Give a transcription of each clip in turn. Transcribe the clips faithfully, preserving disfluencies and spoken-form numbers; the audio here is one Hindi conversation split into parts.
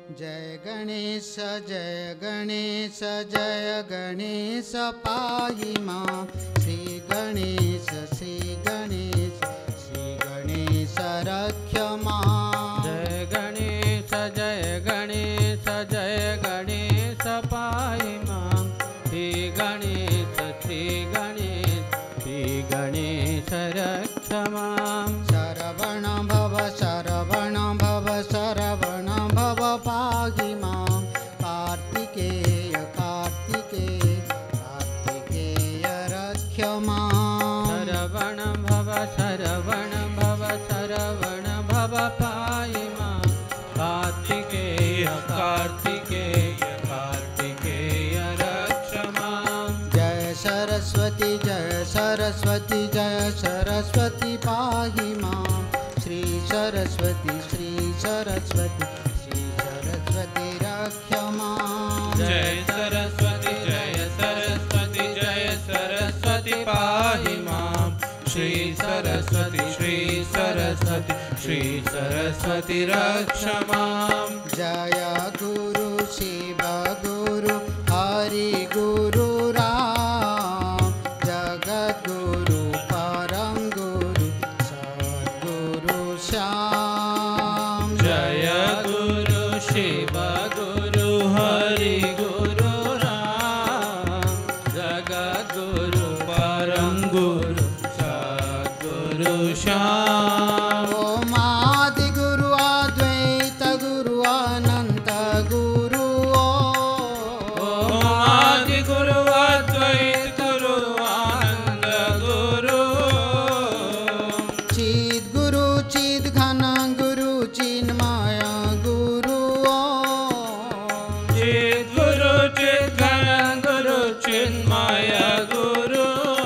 जय गणेश जय गणेश जय गणेश पाहि मां श्री गणेश श्री गणेश श्री गणेश रक्ष मां। जय गणेश जय गणेश जय गणेश पाहि मां श्री गणेश श्री गणेश श्री गणेश रक्ष मां। शरवण भव शरवण भव शरवण भव पाहि मां कार्तिकेय कार्तिकेय कार्तिकेय रक्ष मां। शरवण भव शरवण भव शरवण भव पाहि मां कार्तिकेय कार्तिकेय कार्तिकेय रक्ष मां। जय सरस्वती जय सरस्वती जय सरस्वती पाहि मां श्री सरस्वती श्री सरस्वती श्री सरस्वती रक्ष मां। जय सरस्वती जय सरस्वती जय सरस्वती पाहि मां श्री सरस्वती श्री सरस्वती श्री सरस्वती रक्ष मां। जय गुरु शिव गुरु हरि गुरु राम जगद्गुरु परम गुरु सद्गुरु श्याम। जय गुरु शिव गुरु हरि गुरु राम जगद्गुरु परम गुरु सद्गुरु श्याम। ओम आदि गुरु अद्वैत गुरु अनंत गुरु ओम आदि गुरु अद्वैत गुरु आनंद गुरु चिद गुरु चिद घन गुरु चिन्मय गुरु चिद गुरु चिद घन गुरु चिन्मय गुरु।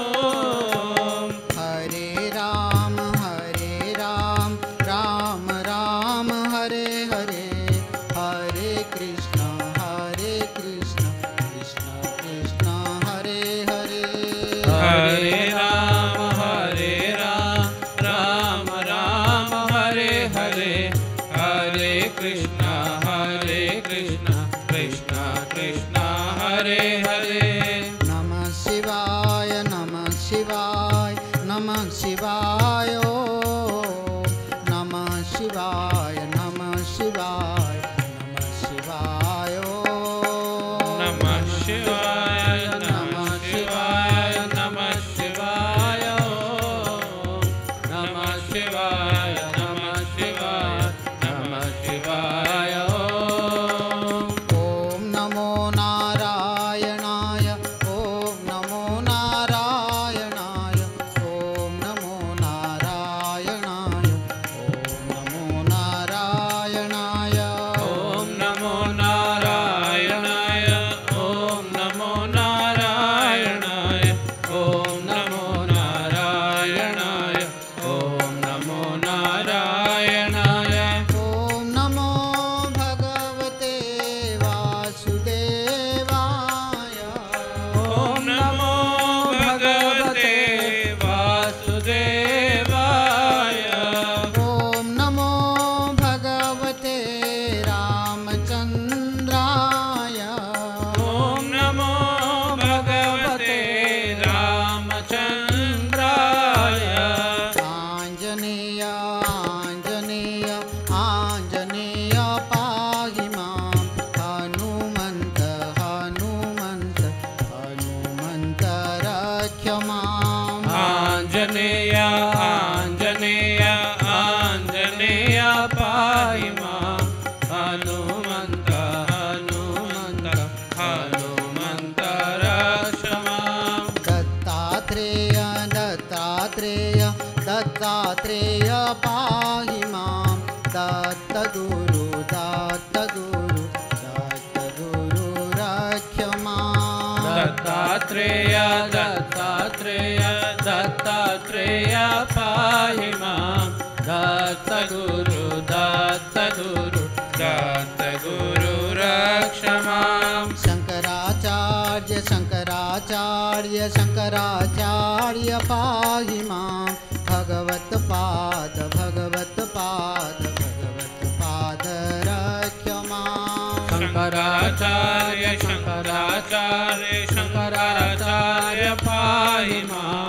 हरे राम हरे राम राम राम हरे हरे हरे कृष्ण हरे कृष्ण कृष्ण कृष्ण हरे हरे। हरे राम हरे राम राम राम हरे हरे हरे कृष्ण हरे कृष्ण कृष्ण कृष्ण हरे हरे। नमः शिवाय नमः शिवाय नमः शिवाय ओम नमः शिवाय नमः शिवाय नमः शिवाय ओम नमः शिवाय नमः शिवाय नमः शिवाय ओम नमः शिवाय नमः शिवाय नमः शिवाय ओम। ओम नमो नारायणाय ओम नमो नारायणाय ओम नमो नारायणाय ओम नमो नारायणाय ओम नमो नारायणाय ओम नमो नारायणाय ओम नमो नारायणाय ओम नमो नारायणाय। ओम नमो भगवते वासुदेवाय ओम नमो भगवते वासुदेवाय ओम नमो भगवते रामचंद्राय ओम नमो भगवते रामचंद्राय। आंजनेय आंजनेय आंजनेय पाहि मां हनुमन्त हनुमन्त हनुमन्त रक्ष मां। आंजनेय आंजनेय आंजनेय पाहि मां हनुमन्त हनुमन्त हनुमन्त रक्ष मां। दत्तात्रेय दत्तात्रेय दत्तात्रेय पाहि मां दत्तगुरु दत्तगुरु दत्तगुरु रक्ष मां। दत्तात्रेय दत्तात्रेय दत्तात्रेय पाहि मां दत्तगुरु दत्तगुरु दत्तगुरु रक्ष मां। शंकराचार्य शंकराचार्य शंकराचार्य पाहि मां भगवत पाद भगवत पाद भगवत पाद रक्ष मां। पाहि मां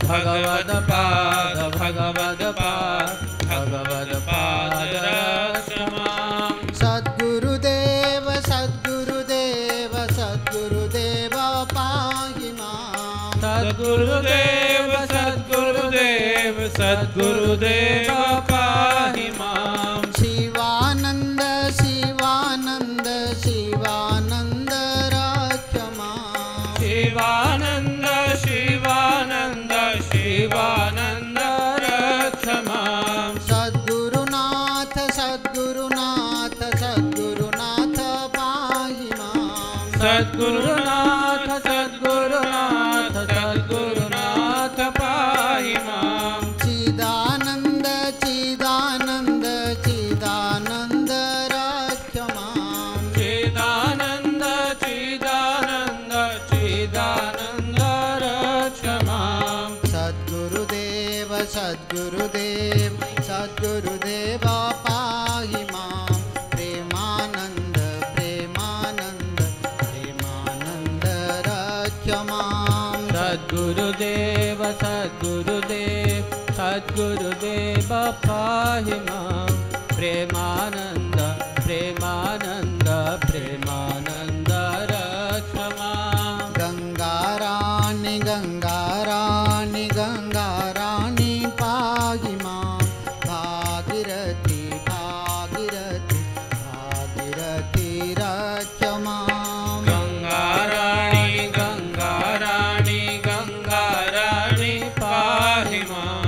भगवत्पाद भगवत्पाद भगवत्पाद रक्ष मां सद्गुरुदेव सद्गुरुदेव सद्गुरुदेव पाहि मां सद्गुरुदेव सद्गुरुदेव सद्गुरुदेव पाहि मां शिवानंद शिवानंद शिवानंद रक्ष मां शिवानंद शिवानंद शिवानंद रक्ष मां सद्गुरुनाथ सद्गुरुनाथ सद्गुरुनाथ पाहि मां सद्गुरुनाथ सद्गुरुनाथ सद्गुरुनाथ पाहि मां चिदानंद चिदानंद चिदानंद रक्ष मां चिदानंद चिदानंद चिदानंद रक्ष मां सद्गुरुदेव सद्गुरुदेव सद्गुरुदेव पाहि मां प्रेमानंद प्रेमानंद प्रेमानंद रक्ष मां सद्गुरुदेव सद्गुरुदेव सद्गुरुदेव पाहि मां प्रेमानंद प्रेमानंद प्रेमानंद रक्ष मां गंगाराणि गंगाराणि गंगाराणि पाहि मां भागीरथी भागीरथी भागीरथी रक्ष मां गंगाराणि गंगाराणि गंगाराणि पाहि मां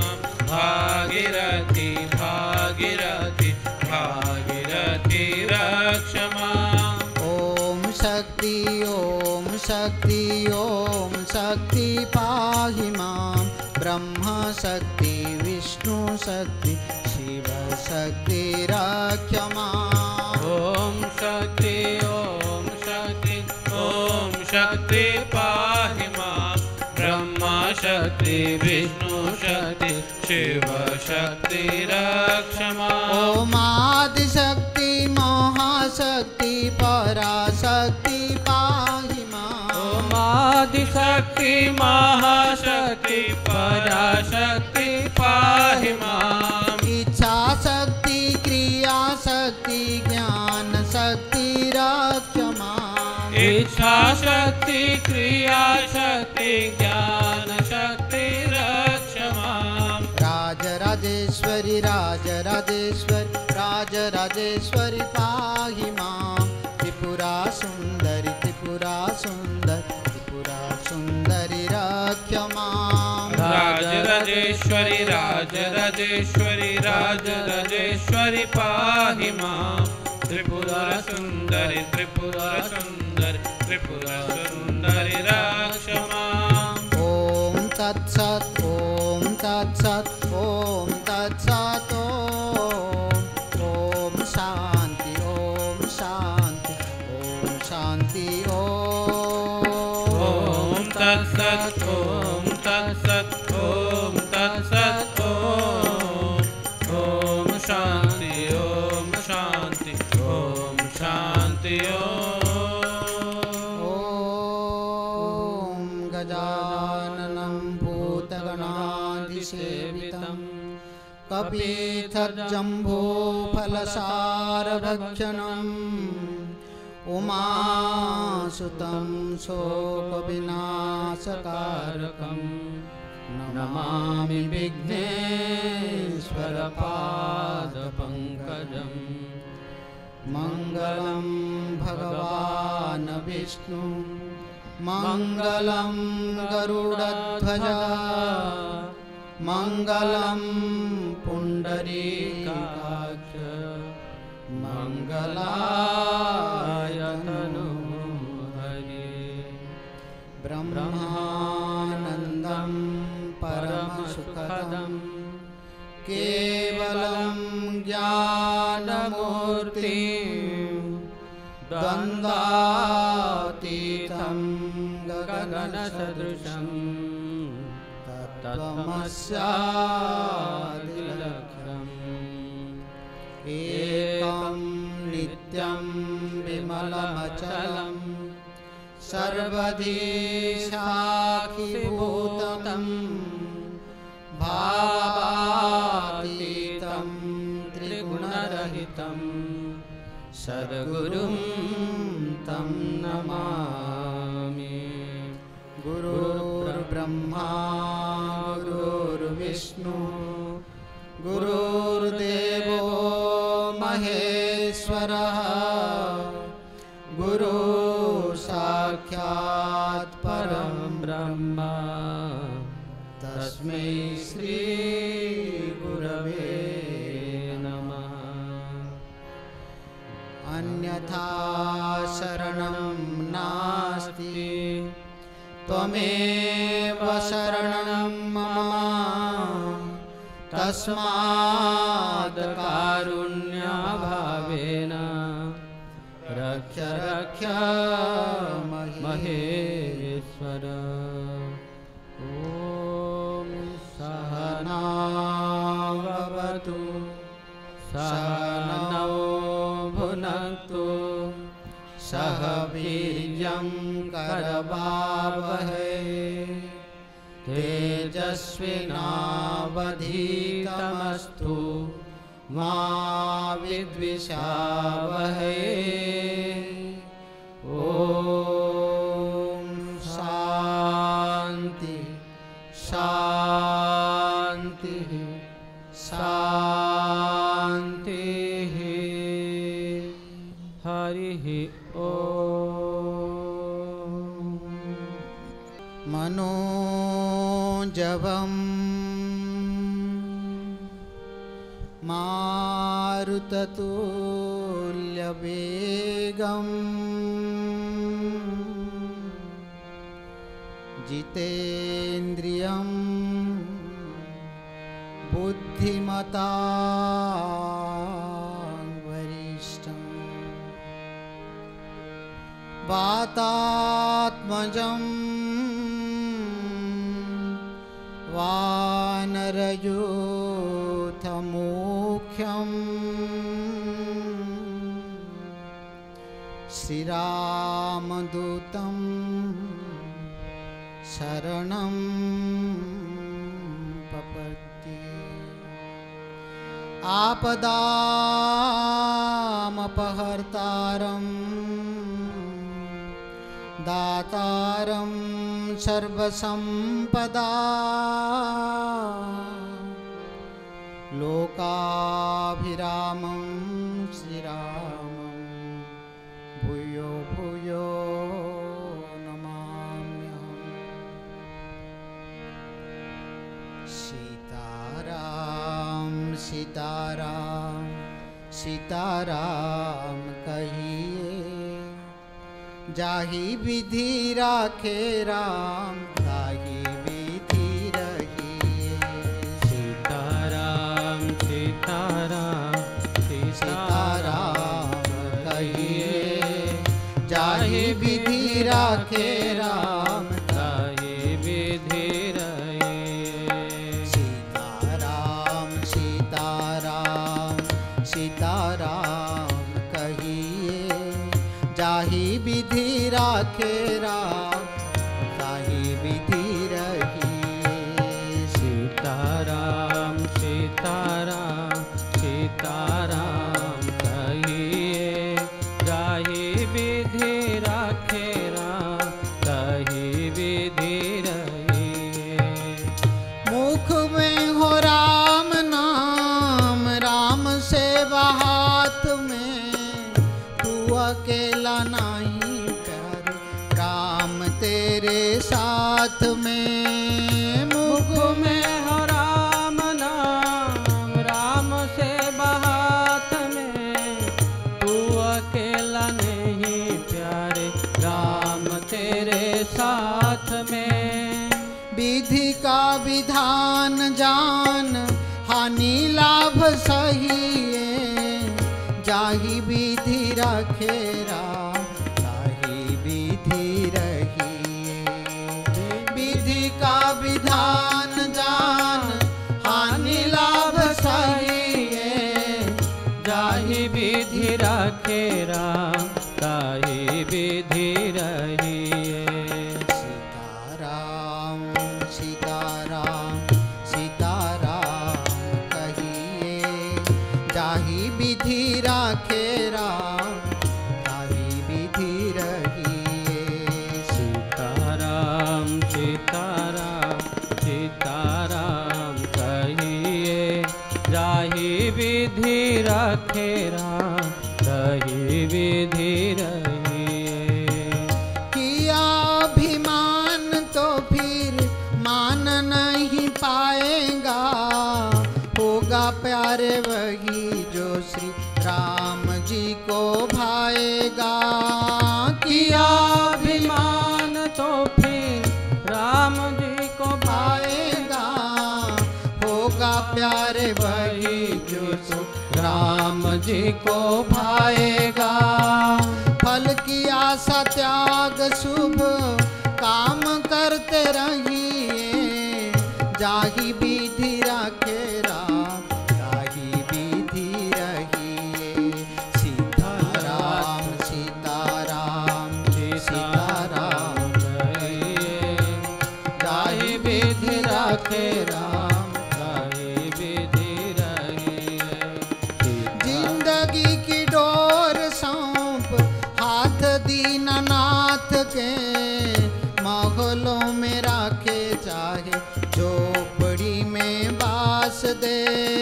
भागीरथी भागीरथी भागीरथी रक्ष मां ओम शक्ति ओम शक्ति ओम शक्ति पाहि मां ब्रह्म शक्ति विष्णु शक्ति शिव शक्ति रक्ष मां ओम शक्ति ओम शक्ति ओम शक्ति पाहि मां ब्रह्मा शक्ति विष्णु शक्ति शिव शक्ति रक्ष मां ओम आदिशक्ति महाशक्ति पराशक्ति पाहि मां ओम आदिशक्ति महाशक्ति पराशक्ति पाहि मां इच्छा शक्ति क्रिया शक्ति ज्ञान शक्ति रक्ष मां इच्छा शक्ति क्रिया शक्ति ज्ञान शक्ति रक्ष मां राजराजेश्वरी राजराजेश्वरी राजराजेश्वरी पाहि मां त्रिपुरा सुंदरी त्रिपुरा सुंदर त्रिपुरा सुंदरी रक्ष मां राजराजेश्वरी राजराजेश्वरी राजराजेश्वरी पाहि मां त्रिपुरा सुंदरी त्रिपुरा सुंदरी त्रिपुरा सुंदरी रक्ष मां ओम तत्सत् ओम तत्सत् ओम तत्सत् ओम ओम शांति ओम शांति ओम शांति ओम तत्सत् ओम तत्सत् ओम तत्सत् ओम ओम शांति ओम शांति ओम शांति ओम गजाननं भूतगणाधिसेवितं कपित्थजम्बूफलसारभक्षणम् उमासुतं शोकविनाशकारकं नमामि विघ्नेश्वरपादपङ्कजम् मङ्गलं भगवान् विष्णु मङ्गलं गरुडध्वज मङ्गलं पुण्डरीकाक्ष मङ्गलाय तनूहरे ब्रह्मानन्दं परमसुखदं केवलं ज्ञानमूर्तिं द्वन्द्वातीतं गगनसदृशं तत्त्वमस्यादिलक्ष्यम् एकं नित्यं विमलमचलं सर्वधी साक्षिभूतं भावातीतं त्रिगुणरहितं सद्गुरुं तं नमामि। गुरुर्ब्रह्मा गुरुर्विष्णु गुरुर्देवो महेश्वरः गुरु साक्षात् परं ब्रह्म तस्मै श्री गुरवे नमः। अन्यथा शरणं नास्ति त्वमेव शरणं मम तस्माद् कारुण्याभावेन रक्ष रक्ष महेश्वर। ॐ सहनावतु सहनौ भुनक्तु सह वीर्यं करवावहै तेजस्विनावधीतमस्तु मा विद्विषावहै। ॐ शान्ति शान्ति शान्तिः। हरिः ॐ। मनोजवं मारुततुल्यवेगं जितेन्द्रियं बुद्धिमतां वरिष्ठं वातात्मजं वानरयूथमुख्यं श्रीरामदूतं शरणं पपद्ये। आपदामपहर्तारं दातारं सर्वसम्पदा लोकाभिरामं श्रीरामं भूयो भूयो नमाम्यहम्। सीताराम सीताराम सीताराम कहिए जाहि विधि राखे राम ताहि विधि रहिए। सीताराम सीताराम सीताराम कहिए जाहि विधि राखे राम ताहि विधि रहिए। सीताराम सीताराम सीताराम कहिए जाहि विधि राखे राम ताहि विधि रहिए। सीताराम सीताराम सीताराम कहिए जाहि विधि राखे राम ताहि विधि रहिए। मुख में हो राम नाम राम सेवा हाथ में तू अकेला नहीं प्यारे राम तेरे साथ में। मुख में हो राम नाम राम से बात में तू अकेला नहीं प्यारे राम तेरे साथ में। विधि का विधान जान हानि लाभ सहिए जाहि विधि रखे राम ताहि विधि रहिए। विधि का विधान जान हानि लाभ सहिए जाहि विधि रखे राम ताहि विधि रहिए। सीताराम सीता विधि रखे राम, रही विधि रहिए। किया अभिमान तो फिर मान नहीं पाएगा, होगा प्यारे वही जो श्री राम जी को भाएगा। किया अभिमान तो फिर राम जी को भाएगा, होगा प्यारे वही जो श्री राम जी को भाएगा। फल की आशा त्याग शुभ काम करते रहिए, जाहि विधि रखे राम, जाहि विधि रहिए। सीताराम सीताराम सीताराम रहिए, जाहि विधि रखे राम, जाहि विधि रहिए। जिंदगी की डोर सौंप हाथ दीननाथ के, माहौलों में राखे चाहे झोपड़ी में बास दे।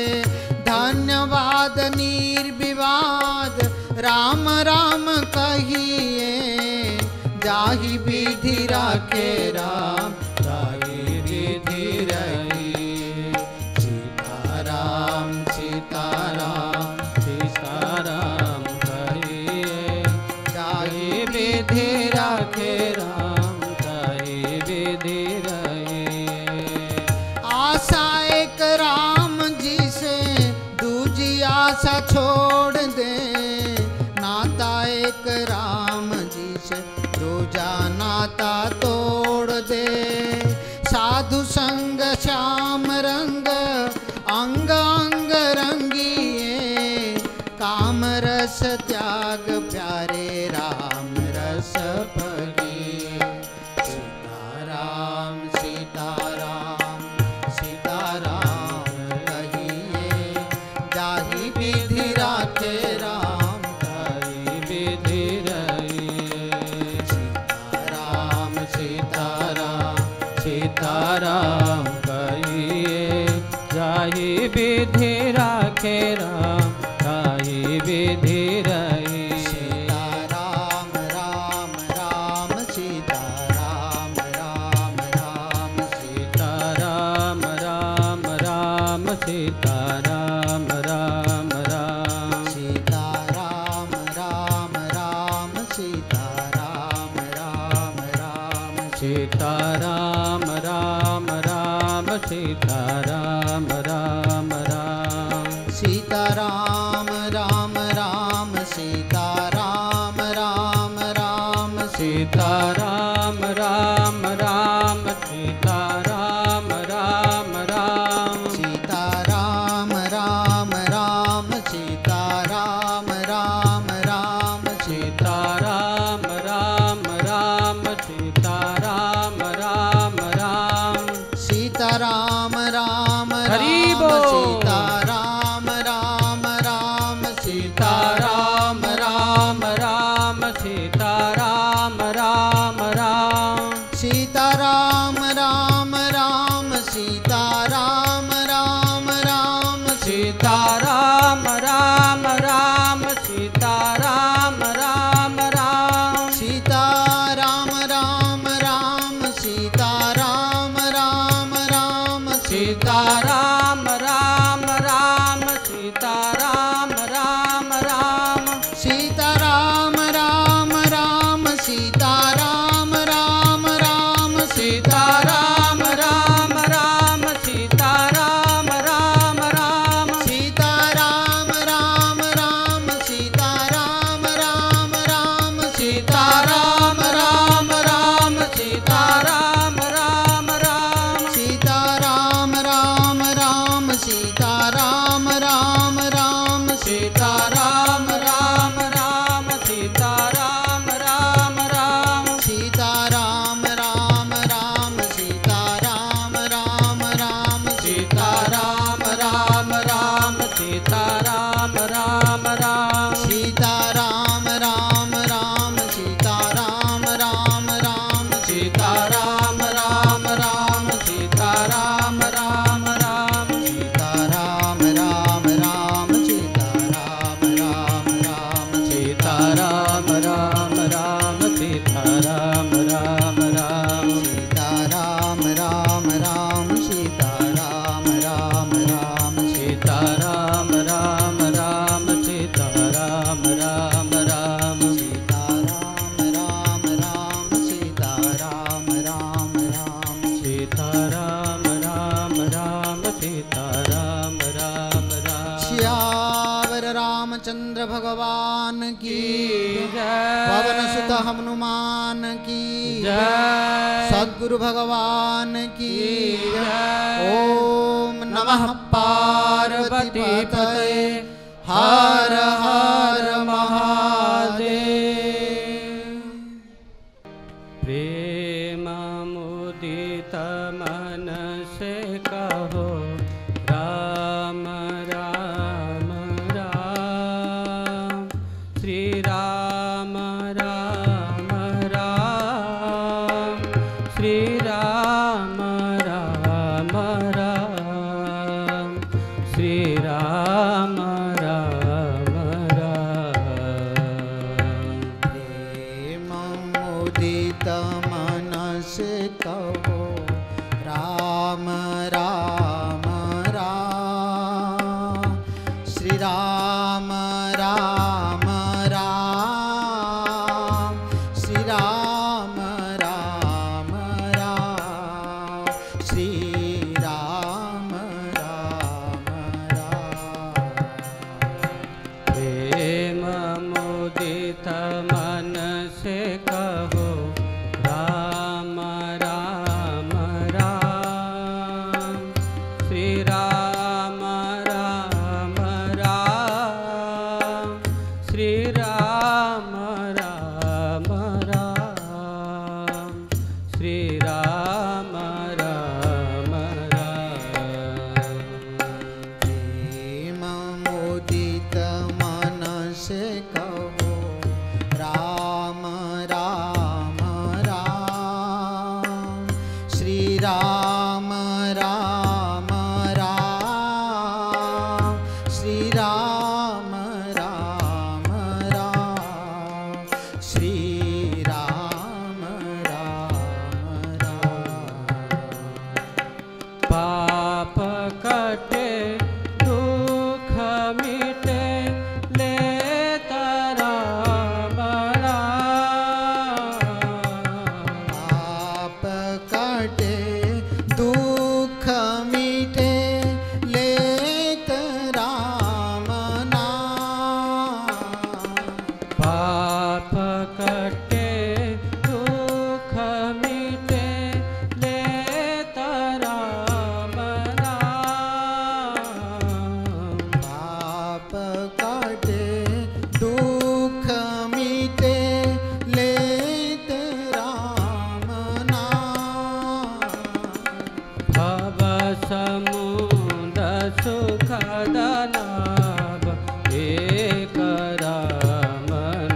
धन्यवाद निर्विवाद राम राम कहिए, जाहि विधि राखे राम, जाहि विधि रहिए। सीताराम सीताराम सीताराम कहिए, जाहि विधि रखे राम, जाहि विधि रहिए। आशा एक राम जी से दूजी आशा छोड़ दे, नाता एक राम जी से दूजा नाता तोड़ दे। साधु संग श्याम रंग अंग अंग रंगिए, काम रस त्याग प्यारे राम रस पगिए। सीताराम सीताराम सीताराम कहिए, जाहि विधि राखे राम, जाहि विधि रहिए। सीताराम सीताराम सीताराम कहिए, जाहि विधि रखे राम, जाहि विधि रहिए। सीताराम राम राम सीताराम राम राम सीताराम राम राम सीताराम राम राम। सीताराम राम राम सीताराम राम राम सीताराम राम राम सीताराम राम राम। सीताराम राम राम सीताराम राम राम सीताराम राम राम सीताराम राम राम। सीताराम राम सीता राम राम राम सीता राम राम राम सीता राम राम राम सीता राम राम राम सीता राम राम राम सीता राम राम राम श्यावर रामचंद्र भगवान की जय पवन सुत हनुमान की जय सद्गुरु भगवान की जय ओम नमः पार्वती पतये हर हर महादेव। प्रेम मुदित मन से कहो राम राम राम श्री राम राम राम श्री राम राम राम श्री राम राम राम प्रेम मुदित मन से कहो राम राम राम श्री राम राम राम श्री राम राम राम श्री राम राम राम प्रेम मुदित मन से कहो राम राम राम श्री राम राम राम श्री राम राम राम श्री राम राम राम प्रेम मुदित मन से कहो राम राम राम श्री राम राम राम श्री राम राम राम श्री राम राम राम पाप कटे दुख मिटे लेता राम राम पाप काटे दुख मिटे लेत राम नाम पाप कटे दुख मिटे लेता राम नाम पाप काटे दुख मिटे लेत राम नाम भव समुद सुखद नाभ एक राम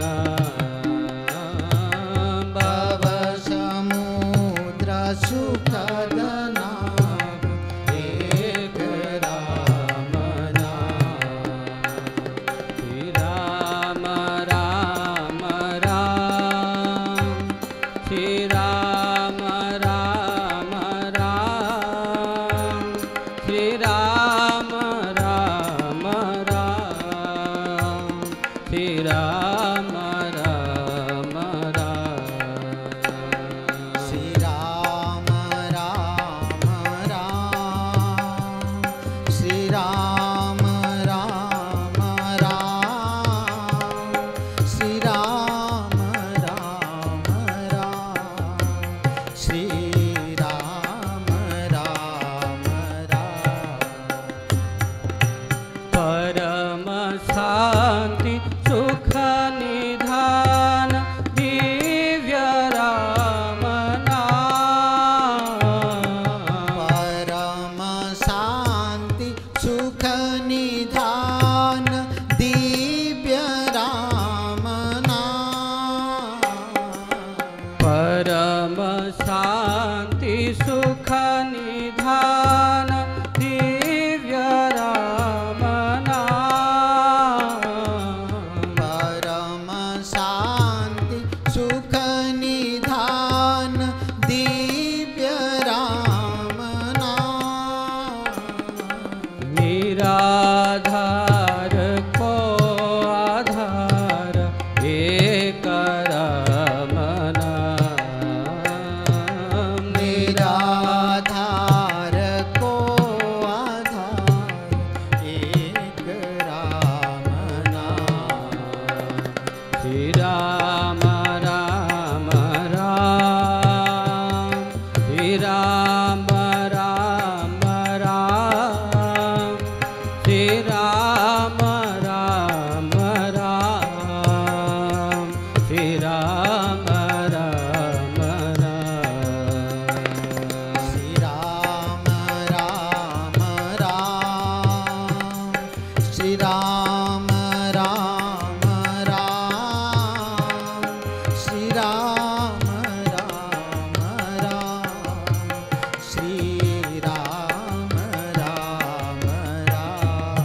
नाम भव समुद्र सुखद नाभ एक राम नाम श्री राम राम राम श्री राम राम राम श्री राम राम राम श्री राम राम राम श्री राम राम राम श्री राम राम राम श्री राम राम राम श्री राम राम राम परम शांति सुख निधान दिव्य राम नाम परम शांति सुख निधान दिव्य राम नाम परम शांति सुख निधान दिव्य राम नाम निराधार को आधार एक राम नाम। निराधार को आधार एक राम नाम। श्री राम राम राम श्री राम राम राम श्री राम राम राम श्री राम राम राम। श्री राम राम राम श्री राम राम राम श्री राम राम राम श्री राम राम राम।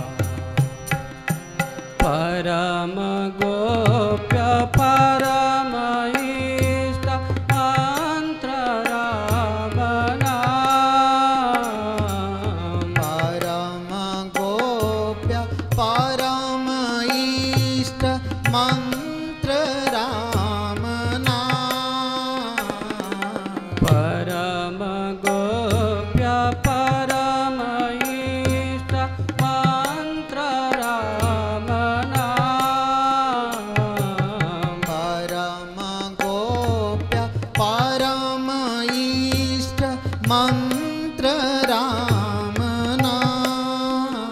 परम गोप्य परम इष्ट मंत्र राम नाम। परम गोप्य परम इष्ट मंत्र राम नाम। परम गोप्य परम इष्ट मंत्र राम नाम। परम गोप्य परम इष्ट मंत्र राम नाम।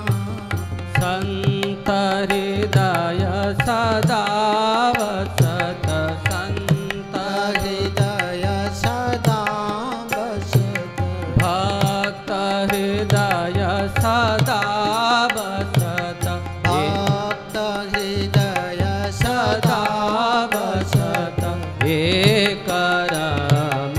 संत हृदय सदा वसत संत हृदय सदा बसत भक्त हृदय सदा वसत भक्त हृदय सदा सदा वसत एक राम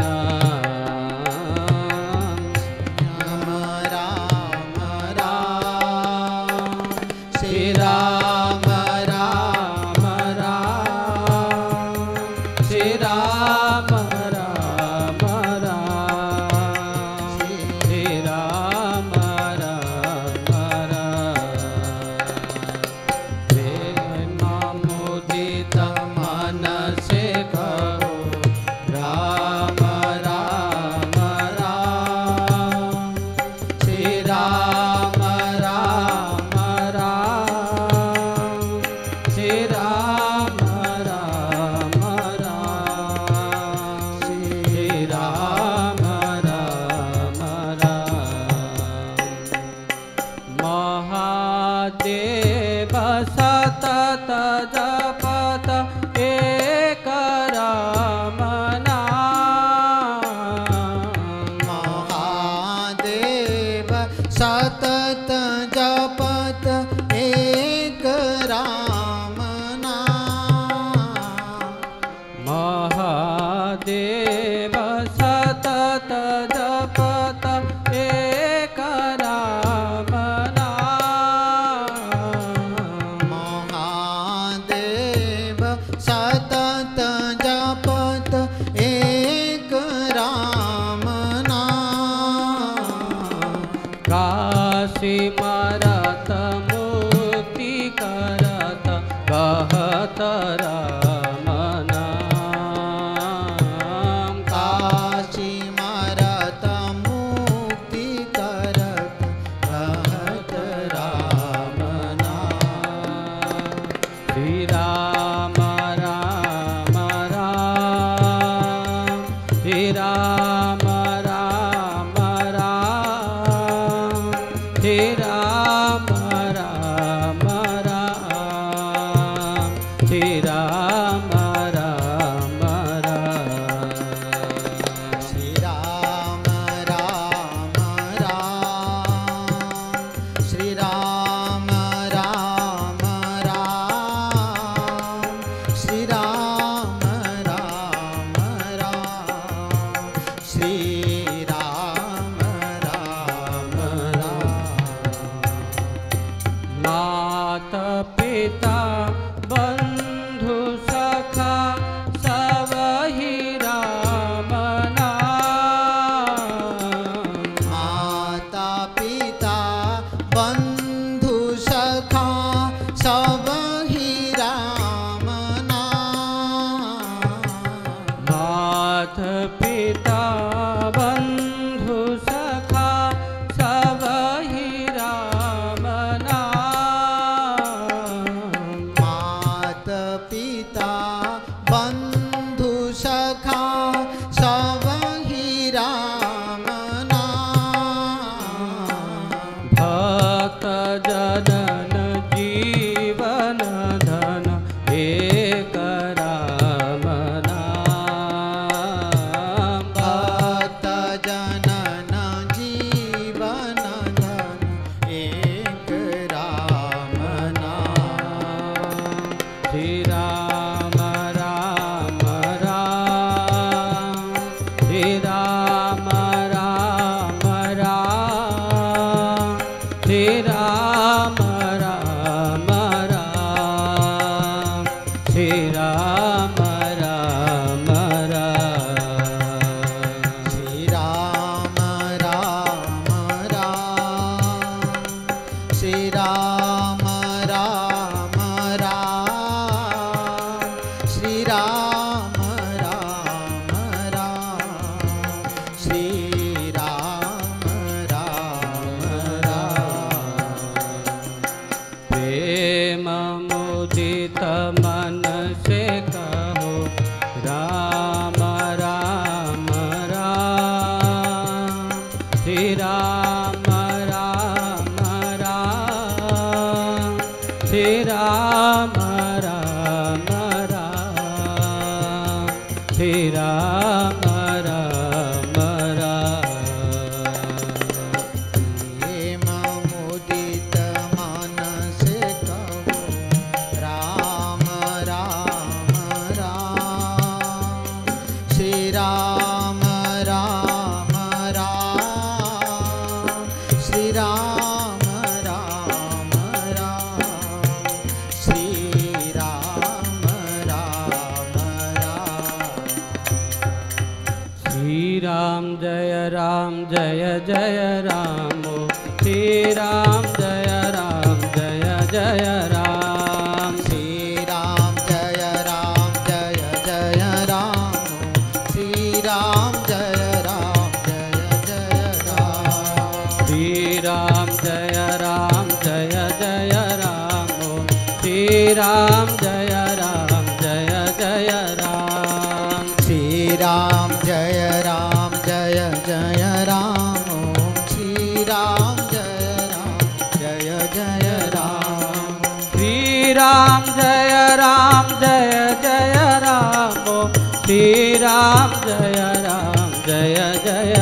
नाम। राम राम राम श्री राम राम राम श्री राम राम राम श्री राम राम राम। प्रेम मुदित मन से कहो राम राम राम श्री राम राम राम श्री राम राम राम श्री राम राम राम। महादेव सतत जपत एक राम नाम। महादेव सतत जपत एक राम नाम। महादेव सतत जपत एक राम नाम। महादेव सतत जपत एक राम नाम। काशी मरत मुक्ति करत कहत राम नाम। काशी मरत मुक्ति करत कहत राम नाम। श्री राम राम राम श्री राम राम राम श्री राम राम राम श्री राम राम राम। श्री राम राम राम श्री राम राम राम श्री राम राम राम श्री राम राम राम। मात पिता बंधु सखा सबहि राम नाम। माता पिता बंधु सखा सब ही राम नाम। मात पिता बंधु सखा सब ही राम नाम। मात पिता बंधु सखा सब ही राम नाम। भक्त जनन जीवन धन एक राम नाम। भक्त जनन जीवन धन एक राम नाम। श्री राम राम राम श्री राम राम राम श्री राम राम राम श्री राम राम राम। श्री राम राम राम श्री राम राम राम श्री राम राम राम श्री राम राम राम। प्रेम मुदित मन से कहो राम राम राम श्री राम राम राम श्री राम राम राम श्री राम राम राम। प्रेम मुदित मन से कहो राम राम राम श्री राम राम राम श्री राम राम राम श्री राम राम राम। श्री राम जय राम जय जय राम श्री राम जय राम जय जय राम। श्री राम जय राम जय जय राम श्री राम जय राम जय जय राम। श्री राम जय राम जय जय राम श्री राम जय राम जय जय राम। श्री राम जय राम जय जय राम श्री राम जय राम जय जय राम। श्री राम जय राम जय जय राम श्री राम जय राम जय जय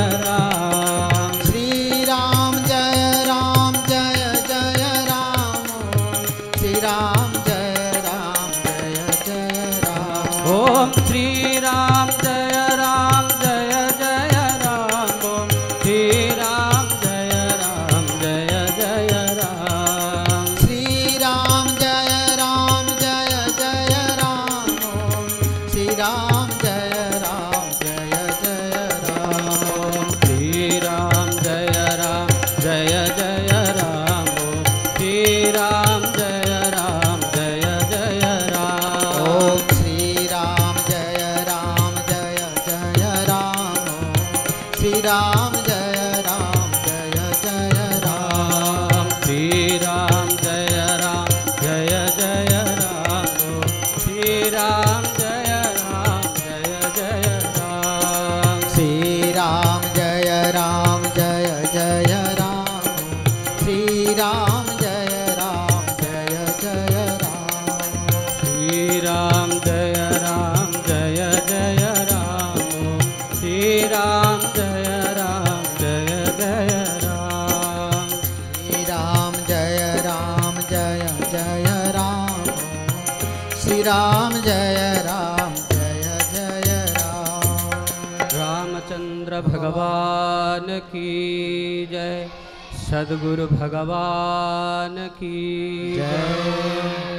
राम। श्री राम जय राम जय जय राम श्री राम जय राम जय जय राम। ओम श्री राम जय राम जय जय राम श्री राम जय राम जय जय राम। श्री राम जय राम जय जय राम श्री राम जय राम जय जय राम। श्री राम जय राम जय जय राम श्री राम जय राम जय जय राम। ओम श्री राम जय राम जय जय राम श्री राम जय राम जय जय राम। श्री राम जय राम जय जय राम श्री राम जय राम जय जय राम। श्री राम जय राम जय जय राम श्री राम जय राम जय जय राम। श्री राम जय राम जय जय राम श्री राम जय राम जय जय राम। श्री राम जय राम जय जय राम श्री राम जय राम जय जय राम। रामचंद्र भगवान की जय। सद्गुरु भगवान की जय।